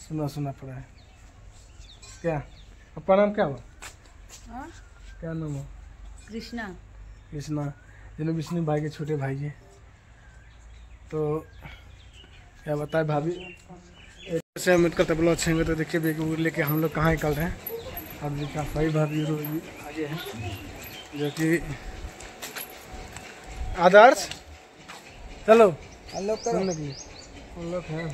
सुना सुना पड़ा है। क्या आपका नाम क्या हुआ? क्या नाम हो? कृष्णा। कृष्णा, जिन्हें विष्णु भाई के छोटे भाई है। तो क्या बताए भाभी, ऐसे उम्मीद करते ब्लॉग अच्छे होंगे। तो देखिए बैग लेके हम लोग कहाँ निकल रहे हैं। अब देखा भाई भाभी आगे हैं जो कि आदर्श चलो हम लोग हम लोग हैं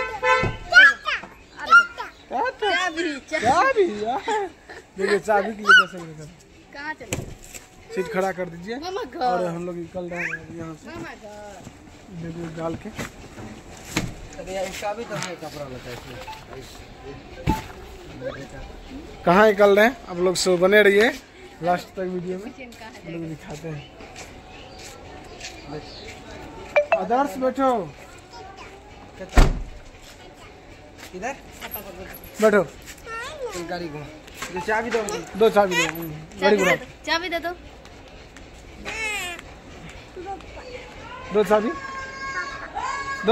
देखिए चाबी के लिए कैसे लेकर कहाँ चले? सीट खड़ा कर दीजिए और हम लोग निकल रहे हैं यहाँ से देखिए डाल के। चाबी तो है, कपड़ा बताइए कहाँ निकल रहे हैं आप लोग। सो बने रहिए लास्ट तक वीडियो में, हम लोग दिखाते हैं। आदर्श बैठो इधर बैठो। गाड़ी घुमा, चाबी दो, दो चाबी दो, गाड़ी घुमा चाबी दे दो। दो चाबी दो।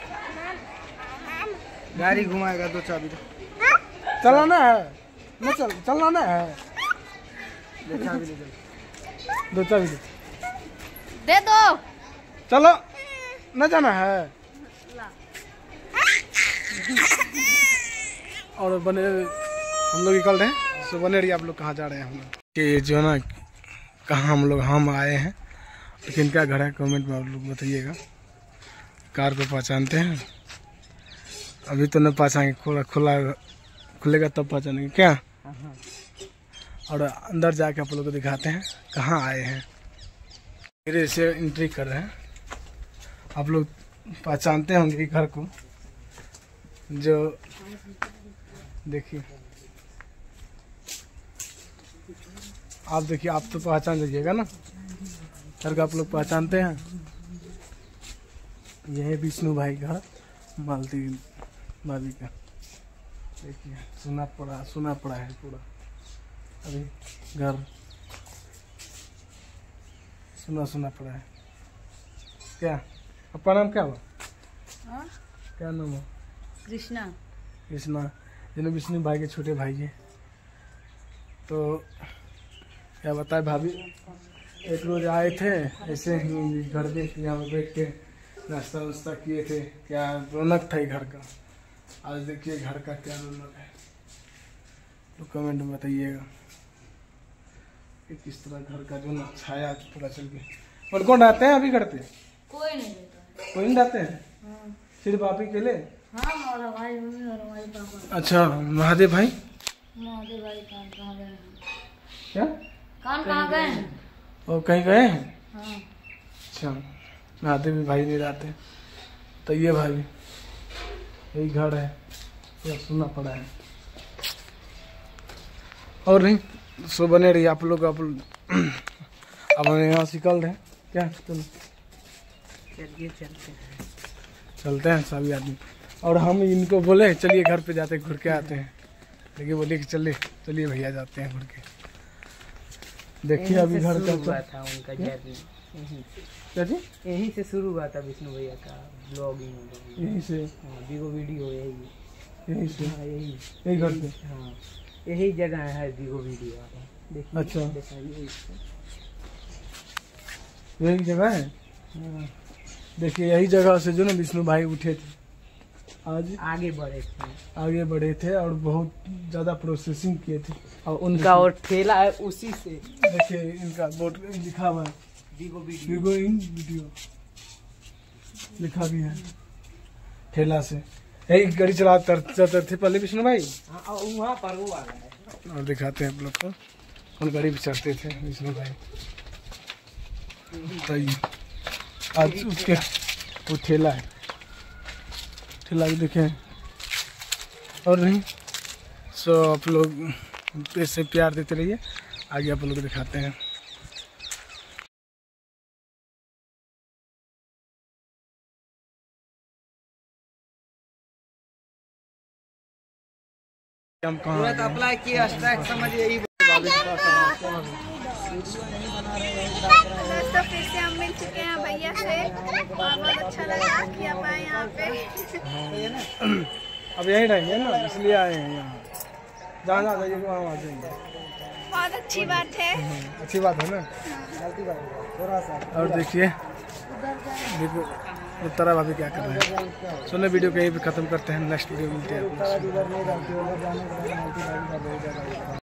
गाड़ी घुमाएगा, दो चाबी दो। चलाना है न, चलाना है। चाबी दे दो चाबी दे दो। चलो न जाना है। और बने हम लोग निकल रहे हैं। सो बने रहिए आप लोग। कहाँ जा रहे हैं हम लोग कि जो है ना, कहाँ हम आए हैं, लेकिन क्या घर है कमेंट में आप लोग बताइएगा। कार को पहचानते हैं? अभी तो न पहचानेंगे, खुलेगा तब पहचानेंगे क्या। और अंदर जाके आप लोग को दिखाते हैं कहाँ आए हैं। धीरे से एंट्री कर रहे हैं। आप लोग पहचानते होंगे घर को, जो देखिए आप देखिए, आप तो पहचान लीजिएगा ना घर का। आप लोग पहचानते हैं? यह है विष्णु भाई घर, मालती भाभी का। देखिए सुना पड़ा है पूरा। अभी घर सुना पड़ा है। क्या आपका नाम क्या हुआ? क्या नाम हो? कृष्णा। कृष्णा, जिन्हें विष्णु भाई के छोटे भाई है। तो क्या बताए भाभी, एक रोज आए थे ऐसे ही घर पे, यहाँ बैठ के नाश्ता वास्ता किए थे। क्या रौनक था घर का। आज देखिए घर का क्या रौनक है, तो कमेंट में बताइएगा कि किस तरह घर का जो ना छाया पता चल गया। और कौन रहते हैं अभी घर पे? कोई नहीं रहता। कोई नहीं रहते हैं? सिर्फ आप ही अकेले? हाँ, हमारा भाई, मम्मी और हमारे पापा। अच्छा, महादेव भाई? महादेव भाई कहाँ गए हैं? क्या कहाँ गए हैं? और कहीं गए हैं? हाँ। अच्छा, महादेव भाई नहीं रहते। तो ये भाई यही घर है, यह सुना पड़ा है। और नहीं सो बने रही आप लोग। अब हम यहाँ से निकल रहे हैं। क्या चलो चलते हैं सभी आदमी। और हम इनको बोले चलिए घर पे जाते घूर के आते हैं, लेकिन बोले कि चलिए भैया जाते हैं घूर के। देखिए अभी घर का हुआ था उनका जर्नी, यहीं से शुरू हुआ था विष्णु भैया का ब्लॉगिंग। यहीं से वीडियो यहीं से यही घर पे। हाँ, यही जगह है वीडियो। देखिए, अच्छा दिखाइए, यही जगह है। देखिए यही जगह से जो ना विष्णु भाई उठे थे, आज आगे बढ़े थे और बहुत ज़्यादा प्रोसेसिंग किए थे। और उनका और ठेला है उसी से। देखिए इनका बोर्ड लिखा हुआ है वीगो इन वीडियो लिखा भी है। ठेला से यही गाड़ी चलाते थे पहले विष्णु भाई। वहाँ पर वो आ रहा है। और दिखाते हैं आप लोग को, उन गाड़ी पे चढ़ते थे विष्णु भाई। बताइए आज उसके वो ठेला है, ठेला भी देखें। और नहीं सो आप लोग ऐसे प्यार देते रहिए, आगे आप लोग दिखाते हैं। हम कहाँ अप्लाई किया स्ट्राइक समझिए। दोस्तों फिर से हम मिल चुके हैं भैया से और बहुत अच्छा लगा कि आप आए यहाँ पे। अब यहीं रहेंगे ना, इसलिए आए हैं यहाँ। जहाँ जहाँ जाइए वहाँ वहाँ जाएंगे। बहुत अच्छी बात है। अच्छी बात है ना। थोड़ा सा और देखिए देखो उत्तरा भाभी क्या कर रहे हैं। सुने वीडियो को यहीं पे ख़त्म करते हैं, नेक्स्ट वीडियो मिलते हैं।